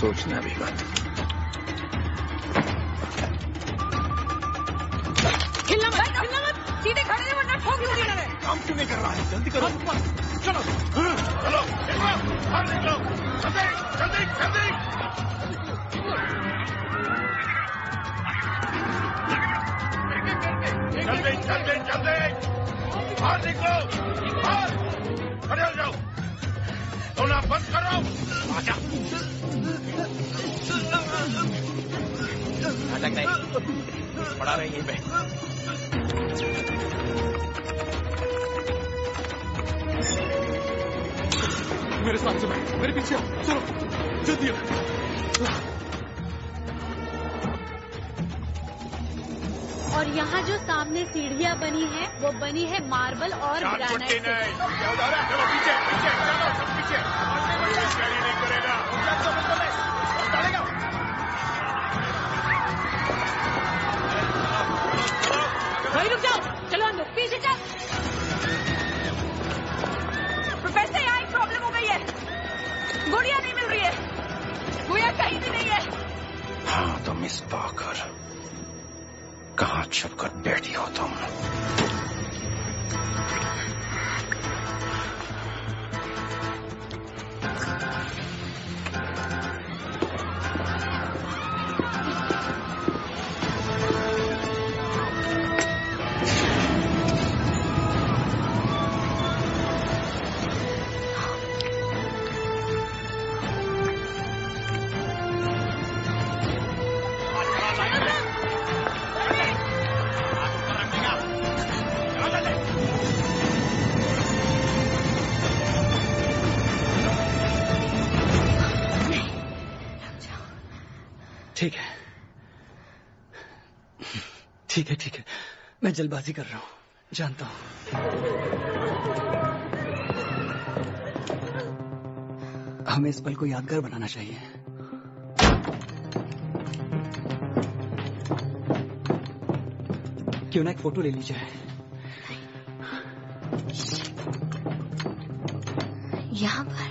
सोचना भी मत। हिलना मत, सीधे खड़े रहो वरना ठोक दूंगी। काम क्यों नहीं कर रहा है? जल्दी करो। चलो चलो, बाहर निकलो, जल्दी जल्दी जल्दी। जल्दी जल्दी जल्दी बाहर निकलो, बाहर खड़े हो जाओ, सोना बंद करो। आजा। नाटक नहीं, पड़ा रहे यहीं पे। मेरे साथ चलो, मेरे पीछे आओ, चलो जल्दी आओ। और यहाँ जो सामने सीढ़ियाँ बनी है वो बनी है मार्बल और ग्रेनाइट से। चलो पीछे पीछे, चलो सब पीछे। कोई नहीं करेगा। भाई रुक जाओ, चलो अंदर, पीछे चल। प्रोफेसर यहाँ एक प्रॉब्लम हो गई है, गुड़िया नहीं मिल रही है, गुड़िया कहीं भी नहीं है। हाँ तो मिस पाकर कहाँ छुप कर बैठी हो तुम? ठीक है, मैं जल्दबाजी कर रहा हूँ, जानता हूँ। हमें इस पल को यादगार बनाना चाहिए। क्यों ना एक फोटो ले ली जाए? यहाँ पर